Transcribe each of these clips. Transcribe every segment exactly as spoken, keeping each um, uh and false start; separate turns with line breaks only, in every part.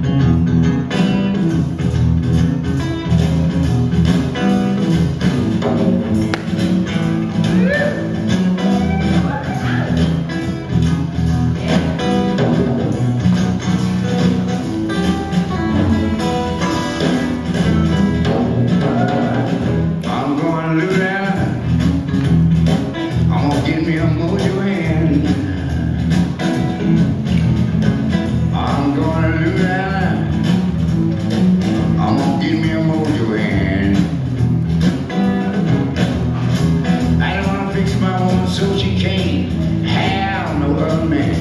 So she can't have no other man.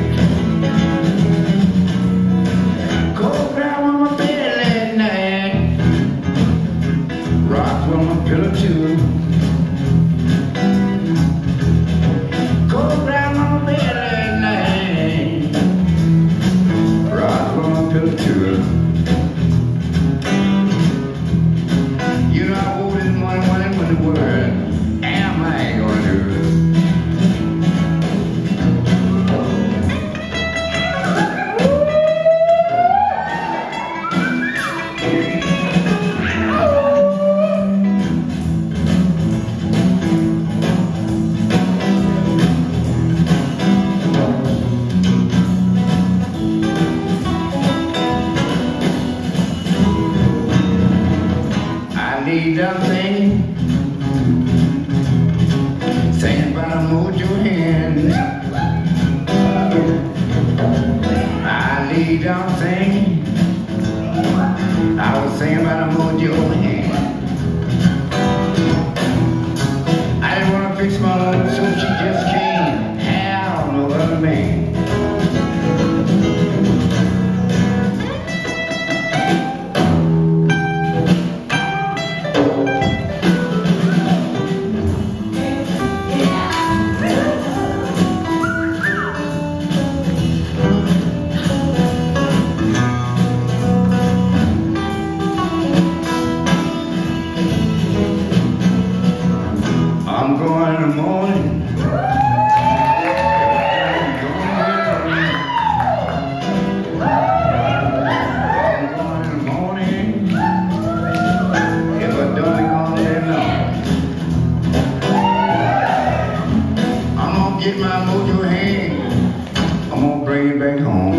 Cold down on my bed at night, rock on my pillow too. Cold down on my bed at night, rock on my pillow too. You know I wouldn't want one when the word am I gonna do? I need a thing, saying about a mojo hand. I need a thing, I was saying about a mojo hand. I didn't want to fix my love, so she just can't have no other man. I'm going in the morning, I'm going in the morning, if I don't be gone that long. I'm gonna get my mojo hand, I'm gonna bring it back home.